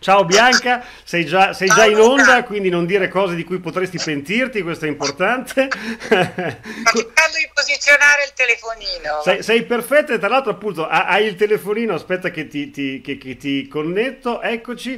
Ciao Bianca, sei già Ciao in Luca, onda, quindi non dire cose di cui potresti pentirti, questo è importante. sto cercando di posizionare il telefonino. Sei perfetta e tra l'altro appunto hai il telefonino, aspetta che ti connetto, eccoci.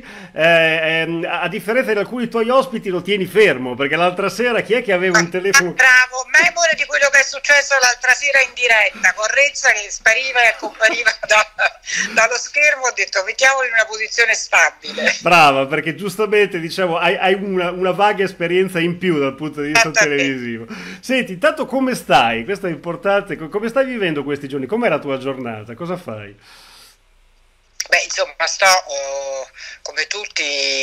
A differenza di alcuni tuoi ospiti lo tieni fermo, perché l'altra sera chi è che aveva un telefono? Bravo, memore di quello che è successo l'altra sera in diretta, con Rezza che spariva e compariva dallo schermo, ho detto mettiamolo in una posizione stabile. Brava, perché giustamente diciamo hai una vaga esperienza in più dal punto di vista Esattamente. televisivo. Senti, intanto come stai? Questo è importante. Come stai vivendo questi giorni? Com'è la tua giornata? Cosa fai? Beh, insomma, sto come tutti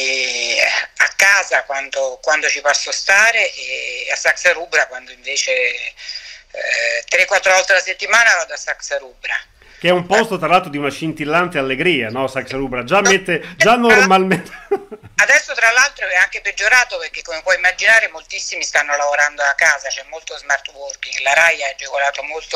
a casa quando ci posso stare e a Saxa Rubra quando invece 3-4 volte alla settimana vado a Saxa Rubra. Che è un Eh, posto tra l'altro di una scintillante allegria, no? Saxa Rubra già no, mette, già normalmente. Adesso tra l'altro è anche peggiorato perché come puoi immaginare moltissimi stanno lavorando a casa, c'è molto smart working, la RAI ha agevolato molto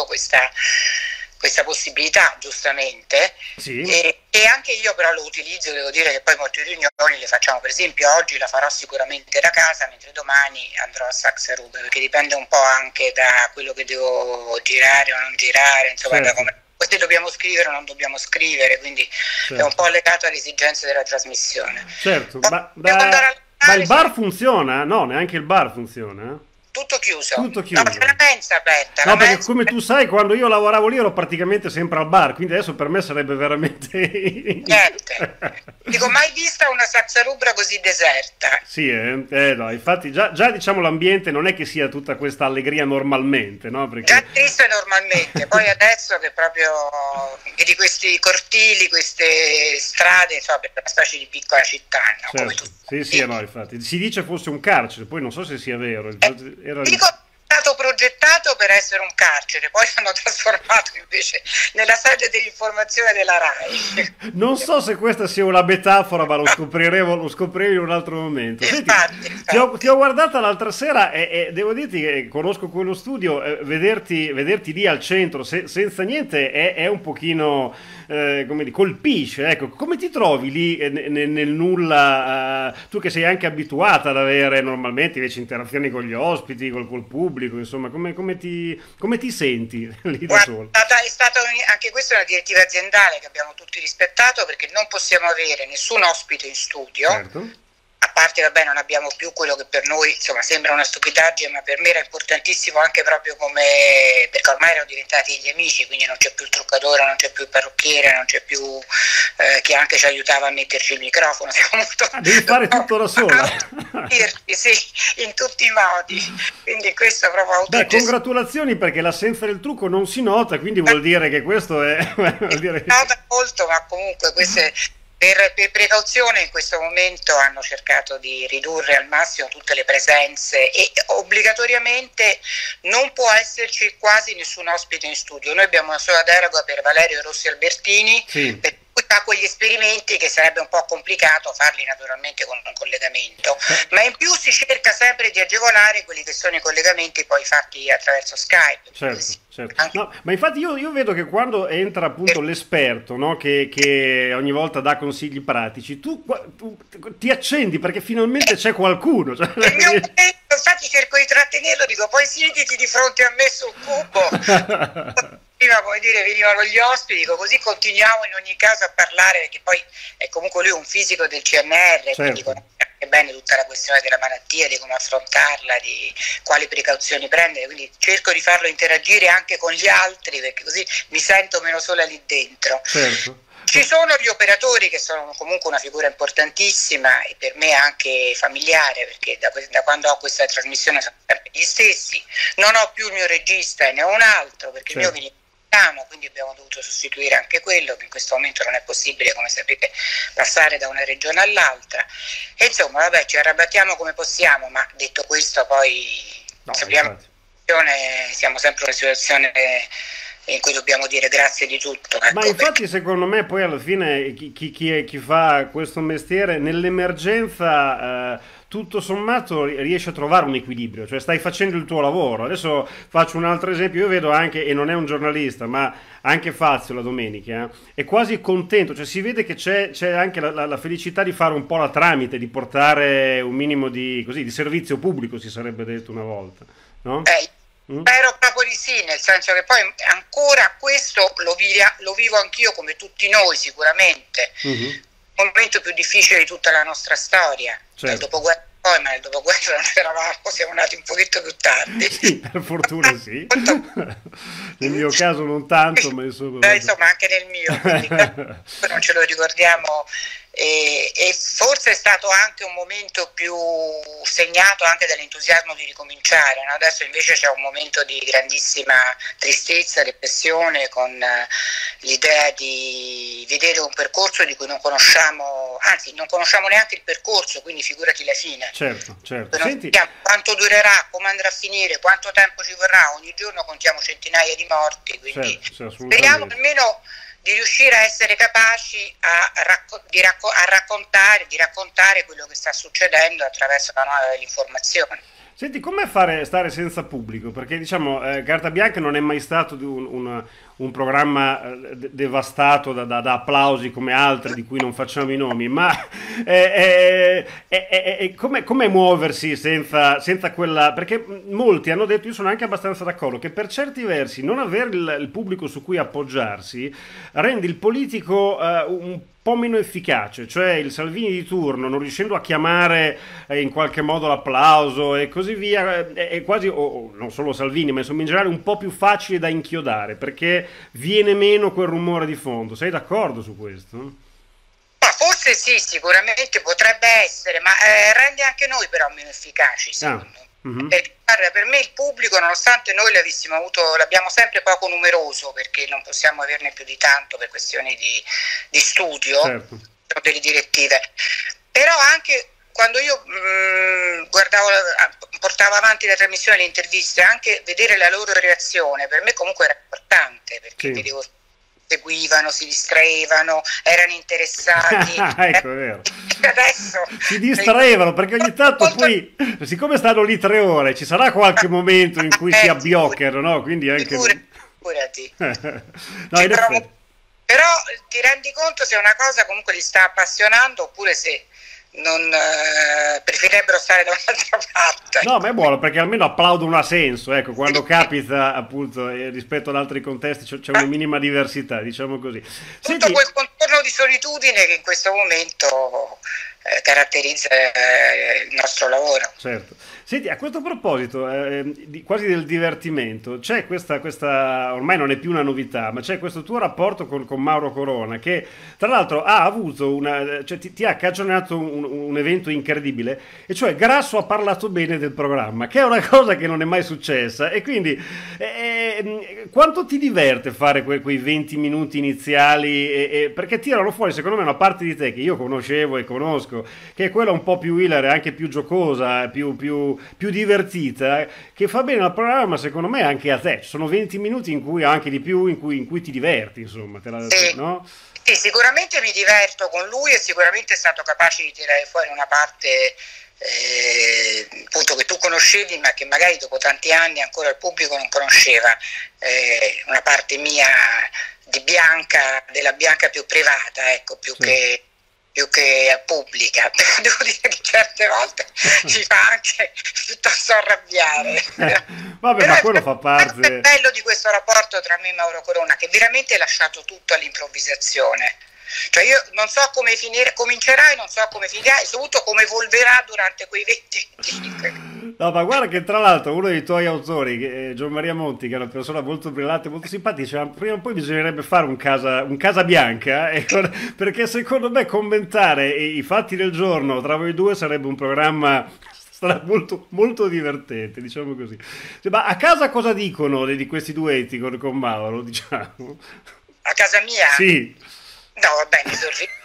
questa possibilità giustamente Sì, e anche io però lo utilizzo, devo dire che poi molte riunioni le facciamo, per esempio oggi la farò sicuramente da casa mentre domani andrò a Saxa Rubra perché dipende un po' anche da quello che devo girare o non girare, insomma da certo, come se dobbiamo scrivere o non dobbiamo scrivere, quindi è un certo, po' legato alle esigenze della trasmissione. certo. Poi devo andare al Ma il locale, bar funziona? No, neanche il bar funziona. tutto chiuso. Tutto No, c'è chiuso. la mensa aperta, la No, perché mensa come tu sai, quando io lavoravo lì ero praticamente sempre al bar, quindi adesso per me sarebbe veramente. niente. Dico, mai vista una Saxa-Rubra così deserta? Sì, no, infatti già diciamo l'ambiente non è che sia tutta questa allegria normalmente, no? Già Perché. triste normalmente, poi adesso che proprio vedi questi cortili, queste strade, insomma, per una specie di piccola città, no? Come tu Certo, sì, sì, sai. no, infatti. Si dice fosse un carcere, poi non so se sia vero. Era. Dico, è stato progettato per essere un carcere, poi l'hanno trasformato invece nella sede dell'informazione della RAI. Non so se questa sia una metafora, ma lo scopriremo in un altro momento. Senti, Infatti, ti ho infatti. guardata l'altra sera e devo dirti che conosco quello studio, vederti lì al centro senza niente è un pochino, come dire, colpisce. Ecco, come ti trovi lì nel nulla? Tu che sei anche abituata ad avere normalmente invece interazioni con gli ospiti, col pubblico, insomma, come ti senti lì da Guarda, solo? è stata anche questa è una direttiva aziendale che abbiamo tutti rispettato perché non possiamo avere nessun ospite in studio, Certo? a parte, vabbè, non abbiamo più quello che per noi, insomma, sembra una stupidaggine, ma per me era importantissimo anche proprio come, perché ormai erano diventati gli amici, quindi non c'è più il truccatore, non c'è più il parrucchiere, non c'è più chi anche ci aiutava a metterci il microfono, siamo molto Ah, devi fare tutto da sola. a dirti, sì, in tutti i modi, quindi questo è proprio Beh, autogestione. congratulazioni perché l'assenza del trucco non si nota, quindi vuol dire che questo è. Vuol dire. Nota molto, ma comunque queste per precauzione in questo momento hanno cercato di ridurre al massimo tutte le presenze e obbligatoriamente non può esserci quasi nessun ospite in studio. Noi abbiamo una sola deroga per Valerio Rossi Albertini, Sì, per cui fa quegli esperimenti che sarebbe un po' complicato farli naturalmente con un collegamento, ma in più si cerca sempre di agevolare quelli che sono i collegamenti poi fatti attraverso Skype. certo, certo. Anche No, ma infatti io vedo che quando entra appunto per l'esperto, no, che ogni volta dà consigli pratici, tu ti accendi perché finalmente c'è qualcuno. Cioè. il mio momento, infatti cerco di trattenerlo, dico poi siediti di fronte a me sul cubo. Prima, come dire, venivano gli ospiti, dico, così continuiamo in ogni caso a parlare, perché poi è comunque lui un fisico del CNR, quindi Certo, conosce anche bene tutta la questione della malattia, di come affrontarla, di quali precauzioni prendere, quindi cerco di farlo interagire anche con gli altri, perché così mi sento meno sola lì dentro. certo. Ci sono gli operatori che sono comunque una figura importantissima e per me anche familiare, perché da quando ho questa trasmissione sono sempre gli stessi. Non ho più il mio regista e ne ho un altro perché il mio Certo. viene italiano, quindi abbiamo dovuto sostituire anche quello, che in questo momento non è possibile, come sapete, passare da una regione all'altra. E insomma, vabbè, ci arrabattiamo come possiamo, ma detto questo poi No, sappiamo infatti. che siamo sempre in una situazione in cui dobbiamo dire grazie di tutto. Ma Ecco, infatti secondo me poi alla fine chi fa questo mestiere nell'emergenza tutto sommato riesce a trovare un equilibrio, cioè stai facendo il tuo lavoro. Adesso faccio un altro esempio, io vedo anche, e non è un giornalista, ma anche Fazio la domenica, è quasi contento, cioè si vede che c'è anche la felicità di fare un po' la tramite, di portare un minimo di, così, di servizio pubblico, si sarebbe detto una volta, no? Mm? spero proprio di sì, nel senso che poi ancora questo lo vivo anch'io come tutti noi sicuramente, Mhm. il momento più difficile di tutta la nostra storia, dal Certo. dopoguerra poi, ma nel dopoguerra non c'eravamo, siamo nati un pochetto più tardi. Sì, per fortuna sì. Molto- Nel mio caso non tanto, ma insomma, vabbè. insomma anche nel mio, quindi non ce lo ricordiamo e forse è stato anche un momento più segnato anche dall'entusiasmo di ricominciare, no? Adesso invece c'è un momento di grandissima tristezza, depressione, con l'idea di vedere un percorso di cui non conosciamo, anzi non conosciamo neanche il percorso, quindi figurati la fine. Certo, certo. Non Senti, sappiamo quanto durerà, come andrà a finire, quanto tempo ci vorrà, ogni giorno contiamo centinaia di morti, quindi certo, sì, speriamo assolutamente. almeno di riuscire a essere capaci di raccontare quello che sta succedendo attraverso l'informazione. Senti, com'è stare senza pubblico? Perché diciamo, Carta Bianca non è mai stato un programma devastato da applausi come altri di cui non facciamo i nomi, ma com'è muoversi senza quella... Perché molti hanno detto, io sono anche abbastanza d'accordo, che per certi versi non avere il pubblico su cui appoggiarsi rende il politico un po' meno efficace, cioè il Salvini di turno non riuscendo a chiamare in qualche modo l'applauso e così via, è quasi, o non solo Salvini, ma insomma in generale un po' più facile da inchiodare perché viene meno quel rumore di fondo. Sei d'accordo su questo? Ma forse sì, sicuramente potrebbe essere, ma rende anche noi però meno efficaci, Ah, secondo me. mhm, Perché guarda, per me il pubblico, nonostante noi l'abbiamo sempre poco numeroso, perché non possiamo averne più di tanto per questioni di studio, certo. delle direttive, però anche quando io portavo avanti la trasmissione, le interviste, anche vedere la loro reazione, per me comunque era importante, perché Sì. vedevo seguivano, si distraevano, erano interessati. Ecco, è vero. Adesso Si distraevano perché ogni tanto poi, siccome stanno lì 3 ore, ci sarà qualche momento in cui si abbioccano, no? Quindi anche... figurati. No, in effetti. Però ti rendi conto se una cosa comunque li sta appassionando oppure se non preferirebbero stare da un'altra parte. No, ma è buono perché almeno applaudono a senso, ecco, quando capita appunto rispetto ad altri contesti c'è una minima diversità, diciamo così. Tutto quel contorno di solitudine che in questo momento caratterizza il nostro lavoro. Certo. Senti, a questo proposito, quasi del divertimento, c'è questa, ormai non è più una novità, ma c'è questo tuo rapporto con Mauro Corona, che tra l'altro ha avuto cioè ti ha cagionato un evento incredibile, e cioè Grasso ha parlato bene del programma, che è una cosa che non è mai successa, e quindi quanto ti diverte fare quei 20 minuti iniziali, perché tirano fuori secondo me una parte di te che io conoscevo e conosco, che è quella un po' più hilare, anche più giocosa, più divertita, che fa bene al programma, secondo me, anche a te. Ci sono 20 minuti in cui, anche di più, in cui ti diverti, insomma, no? Sì, sicuramente mi diverto con lui e sicuramente è stato capace di tirare fuori una parte appunto che tu conoscevi ma che magari dopo tanti anni ancora il pubblico non conosceva, una parte mia di Bianca, della Bianca più privata, ecco, più che pubblica. Devo dire che certe volte ci fa anche piuttosto arrabbiare. Vabbè, però ma quello fa parte. Il bello di questo rapporto tra me e Mauro Corona, che veramente è lasciato tutto all'improvvisazione. Cioè io non so come comincerà e non so come finirà e soprattutto come evolverà durante quei 20-25. No, ma guarda che tra l'altro uno dei tuoi autori, Gian Maria Monti, che è una persona molto brillante, molto simpatica, diceva, prima o poi bisognerebbe fare un casa bianca, perché secondo me commentare i fatti del giorno tra voi due sarebbe un programma molto, molto divertente, diciamo così. Ma a casa cosa dicono di questi duetti con Mauro, diciamo? A casa mia? Sì. No, vabbè, mi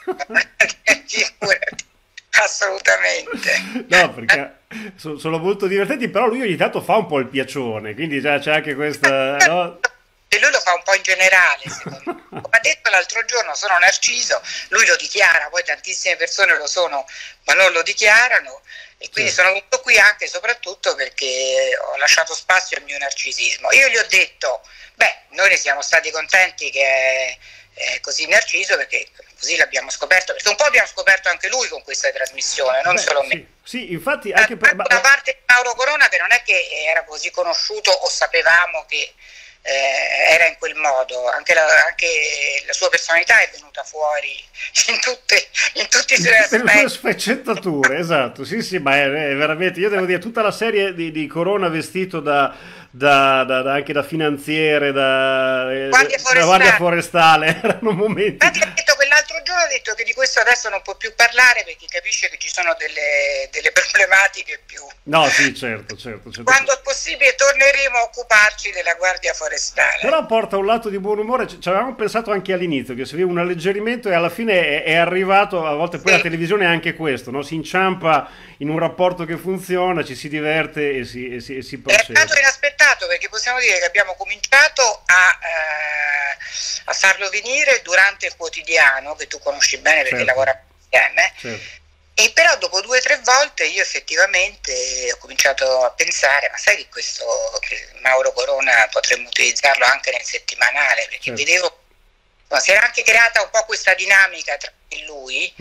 sorrido. Assolutamente. No, perché sono molto divertenti, però lui ogni tanto fa un po' il piacione, quindi c'è anche questa... No? E lui lo fa un po' in generale, secondo me. Come ha detto l'altro giorno, sono Narciso, lui lo dichiara, poi tantissime persone lo sono, ma non lo dichiarano, e quindi sono venuto qui anche e soprattutto perché ho lasciato spazio al mio narcisismo. Io gli ho detto, noi ne siamo stati contenti che è così Narciso, perché così l'abbiamo scoperto, perché un po' abbiamo scoperto anche lui con questa trasmissione, non solo me. Sì, infatti anche da parte di Mauro Corona, che non è che era così conosciuto o sapevamo che era in quel modo, anche la sua personalità è venuta fuori in tutti i suoi aspetti. Le sue sfaccettature, esatto, sì, ma è veramente, io devo dire, tutta la serie di Corona vestito anche da finanziere, da guardia forestale, erano momenti. Infatti ha detto quell'altro giorno, ha detto che di questo adesso non può più parlare perché capisce che ci sono delle problematiche più. No, sì, certo. Quando è possibile torneremo a occuparci della guardia forestale. Però porta un lato di buon umore, ci avevamo pensato anche all'inizio che serviva un alleggerimento e alla fine è arrivato, a volte poi la televisione è anche questo, no? Si inciampa in un rapporto che funziona, ci si diverte e si procede. È stato inaspettato, perché possiamo dire che abbiamo cominciato a farlo venire durante il quotidiano, che tu conosci bene perché lavoriamo insieme. Certo. E però dopo 2 o 3 volte io effettivamente ho cominciato a pensare, ma sai che Mauro Corona potremmo utilizzarlo anche nel settimanale, perché vedevo, si era anche creata un po' questa dinamica tra lui,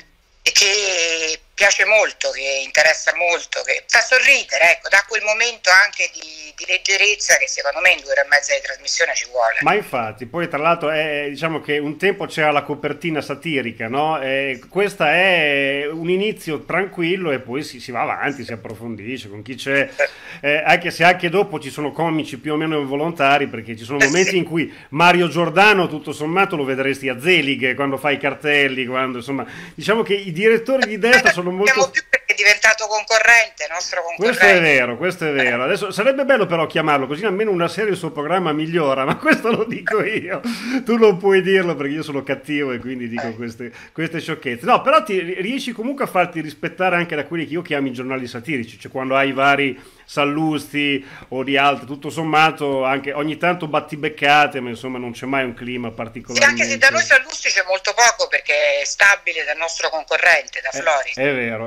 e che piace molto, che interessa molto, che fa sorridere, ecco, da quel momento anche di leggerezza che secondo me in 2 ore e mezza di trasmissione ci vuole. Ma infatti, poi tra l'altro diciamo che un tempo c'era la copertina satirica, no? Questa è un inizio tranquillo e poi si va avanti, si approfondisce con chi c'è, anche se anche dopo ci sono comici più o meno involontari, perché ci sono momenti in cui Mario Giordano tutto sommato lo vedresti a Zelighe quando fa i cartelli, quando insomma, diciamo che i direttori di destra sono molto... più perché è diventato concorrente, nostro concorrente. Questo è vero. Adesso sarebbe bello però chiamarlo, così almeno una serie il suo programma migliora, ma questo lo dico io. Tu non puoi dirlo perché io sono cattivo e quindi dico queste sciocchezze. No, però riesci comunque a farti rispettare anche da quelli che io chiamo i giornali satirici, cioè quando hai vari Sallusti o di altri, tutto sommato anche ogni tanto battibeccate, ma insomma non c'è mai un clima particolarmente... Sì, anche se da noi Sallusti c'è molto poco perché è stabile dal nostro concorrente, da Floris. È vero.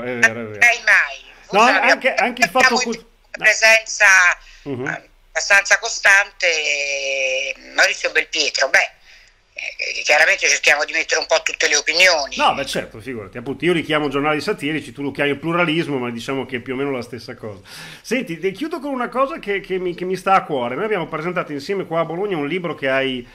Mai. No, anche il fatto... Una presenza abbastanza costante, Maurizio Belpietro, chiaramente cerchiamo di mettere un po' tutte le opinioni. No, certo, figurati, appunto, io li chiamo giornali satirici, tu lo chiami pluralismo, ma diciamo che è più o meno la stessa cosa. Senti, chiudo con una cosa che mi sta a cuore. Noi abbiamo presentato insieme qua a Bologna un libro che hai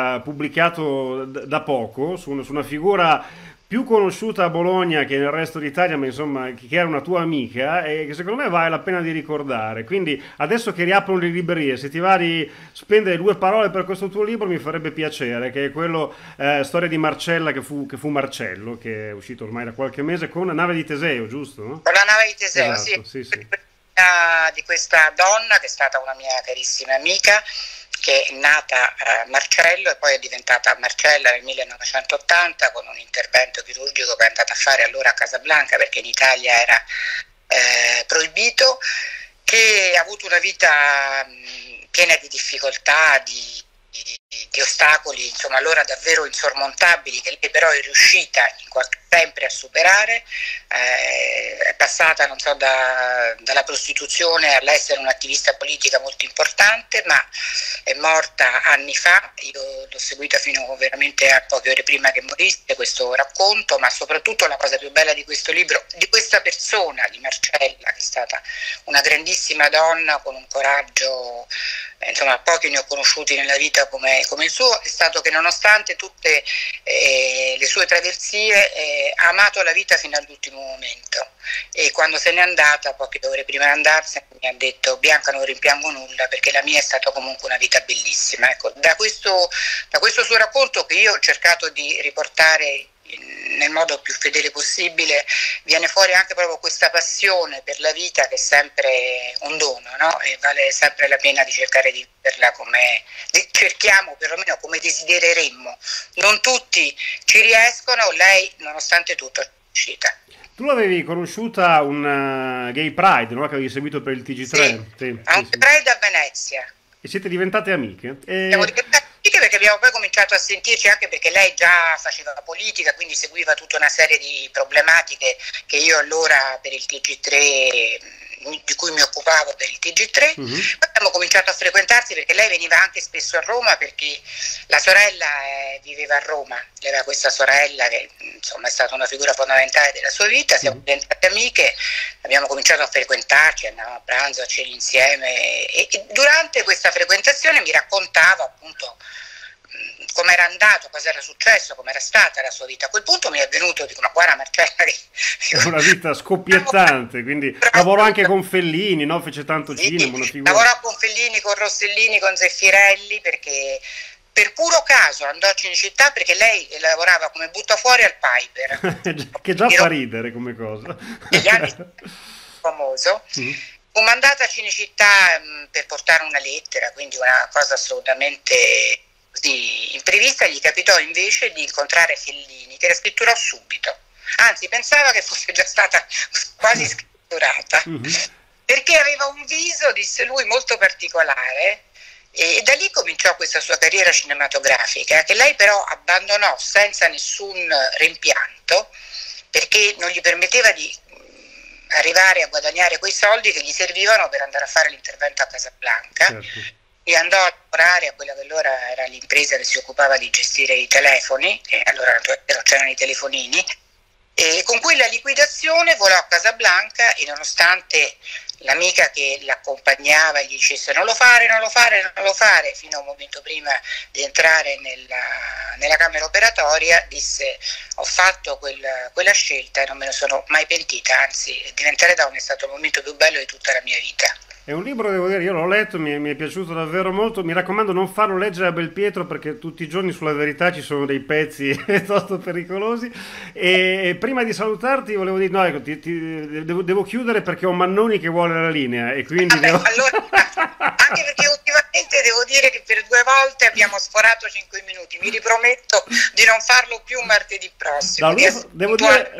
pubblicato da poco, su una figura più conosciuta a Bologna che nel resto d'Italia, ma insomma che era una tua amica e che secondo me vale la pena di ricordare. Quindi adesso che riaprono le librerie, se ti va di spendere 2 parole per questo tuo libro mi farebbe piacere, che è quello Storia di Marcella che fu Marcello, che è uscito ormai da qualche mese con Nave di Teseo, giusto? No? Con la Nave di Teseo, esatto, sì. Di questa donna che è stata una mia carissima amica, che è nata a Marcello e poi è diventata Marcella nel 1980 con un intervento chirurgico che è andata a fare allora a Casablanca perché in Italia era proibito, che ha avuto una vita piena di difficoltà, di ostacoli, insomma allora davvero insormontabili, che lei però è riuscita sempre a superare, è passata dalla prostituzione all'essere un'attivista politica molto importante, ma è morta anni fa. Io l'ho seguita fino veramente a poche ore prima che morisse, questo racconto, ma soprattutto la cosa più bella di questo libro, di questa persona, di Marcella, che è stata una grandissima donna con un coraggio, insomma pochi ne ho conosciuti nella vita come il suo, è stato che nonostante tutte le sue traversie ha amato la vita fino all'ultimo momento, e quando se n'è andata, poche ore prima di andarsene, mi ha detto: Bianca, non rimpiango nulla perché la mia è stata comunque una vita bellissima. Ecco, da questo suo racconto, che io ho cercato di riportare nel modo più fedele possibile, viene fuori anche proprio questa passione per la vita, che è sempre un dono, no? E vale sempre la pena di cercare di viverla come cerchiamo, perlomeno come desidereremmo. Non tutti ci riescono, lei nonostante tutto è riuscita. Tu l'avevi conosciuta a un Gay Pride, no? Che avevi seguito per il TG3? Sì, a un Pride a Venezia. E siete diventate amiche? Siamo diventate abbiamo poi cominciato a sentirci, anche perché lei già faceva politica, quindi seguiva tutta una serie di problematiche che io allora per il TG3, di cui mi occupavo per il TG3, poi abbiamo cominciato a frequentarsi perché lei veniva anche spesso a Roma, perché la sorella viveva a Roma, lei aveva questa sorella che insomma è stata una figura fondamentale della sua vita, siamo diventate amiche, abbiamo cominciato a frequentarci, andavamo a pranzo, a cena insieme e durante questa frequentazione mi raccontava appunto come era andato, cosa era successo, come era stata la sua vita. A quel punto mi è venuto, dico, ma guarda Marcella, è una vita scoppiettante, quindi lavorò anche con Fellini, no? Fece tanto cinema, una figura. Lavorò con Fellini, con Rossellini, con Zeffirelli, perché per puro caso andò a Cinecittà perché lei lavorava come buttafuori al Piper. Che già fa ridere come cosa. Negli anni famoso. Fu mandata a Cinecittà per portare una lettera, quindi una cosa assolutamente così imprevista. Gli capitò invece di incontrare Fellini, che la scritturò subito, anzi pensava che fosse già stata quasi scritturata, perché aveva un viso, disse lui, molto particolare, e da lì cominciò questa sua carriera cinematografica, che lei però abbandonò senza nessun rimpianto, perché non gli permetteva di arrivare a guadagnare quei soldi che gli servivano per andare a fare l'intervento a Casablanca. Certo. E andò a lavorare a quella che allora era l'impresa che si occupava di gestire i telefoni, e allora non c'erano i telefonini, e con quella liquidazione volò a Casablanca e nonostante l'amica che l'accompagnava gli dicesse non lo fare, non lo fare, non lo fare, fino a un momento prima di entrare nella camera operatoria, disse ho fatto quella scelta e non me ne sono mai pentita, anzi diventare donna è stato il momento più bello di tutta la mia vita. È un libro, devo dire, io l'ho letto, mi è piaciuto davvero molto, mi raccomando non farlo leggere a Belpietro perché tutti i giorni sulla Verità ci sono dei pezzi piuttosto pericolosi. E prima di salutarti volevo dire, no, ecco, devo chiudere perché ho Mannoni che vuole la linea e quindi allora, anche perché ultimamente devo dire che per 2 volte abbiamo sforato 5 minuti, mi riprometto di non farlo più martedì prossimo. No, devo dire,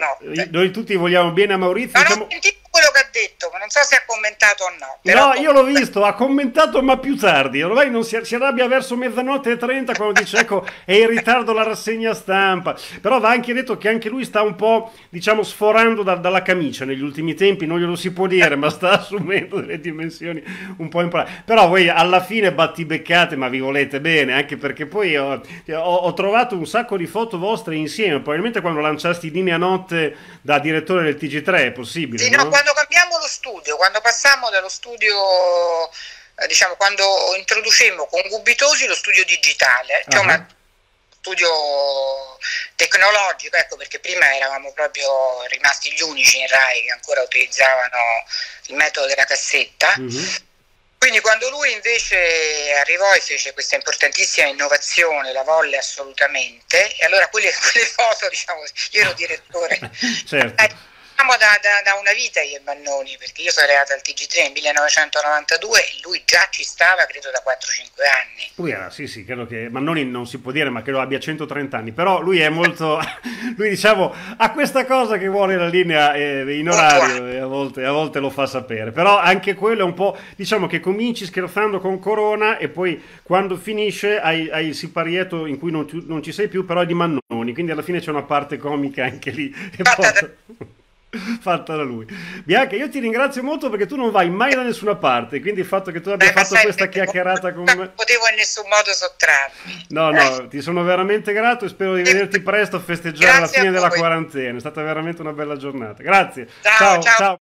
noi tutti vogliamo bene a Maurizio. Ma non sentito quello che ha detto, ma non so se ha commentato o no. No, io l'ho visto, ha commentato ma più tardi, ormai non si arrabbia verso 00:30 quando dice ecco è in ritardo la rassegna stampa, però va anche detto che anche lui sta un po' diciamo sforando dalla camicia negli ultimi tempi, non glielo si può dire ma sta assumendo delle dimensioni un po' importanti, però voi alla fine battibeccate ma vi volete bene, anche perché poi ho trovato un sacco di foto vostre insieme, probabilmente quando lanciasti Linea Notte da direttore del TG3 è possibile, sì, no? No, quando cambiamo lo studio, quando passammo dallo studio, diciamo, quando introducemmo con Gubitosi lo studio digitale, cioè uno studio tecnologico, ecco, perché prima eravamo proprio rimasti gli unici in Rai che ancora utilizzavano il metodo della cassetta. Quindi quando lui invece arrivò e fece questa importantissima innovazione, la volle assolutamente, e allora quelle foto, diciamo, io ero direttore. Certo. Da una vita io e Mannoni, perché io sono arrivata al TG3 nel 1992 e lui già ci stava credo da 4-5 anni. Lui era, sì, credo che Mannoni non si può dire ma credo abbia 130 anni, però lui è molto, lui diciamo ha questa cosa che vuole la linea in orario e a volte lo fa sapere, però anche quello è un po', diciamo che cominci scherzando con Corona e poi quando finisce hai il siparietto in cui non ci sei più, però è di Mannoni, quindi alla fine c'è una parte comica anche lì. Fatta da lui. Bianca, io ti ringrazio molto perché tu non vai mai da nessuna parte, quindi il fatto che tu abbia fatto questa chiacchierata con me non potevo in nessun modo sottrarmi. No, ti sono veramente grato e spero di vederti presto a festeggiare la fine della quarantena, è stata veramente una bella giornata. Grazie, ciao.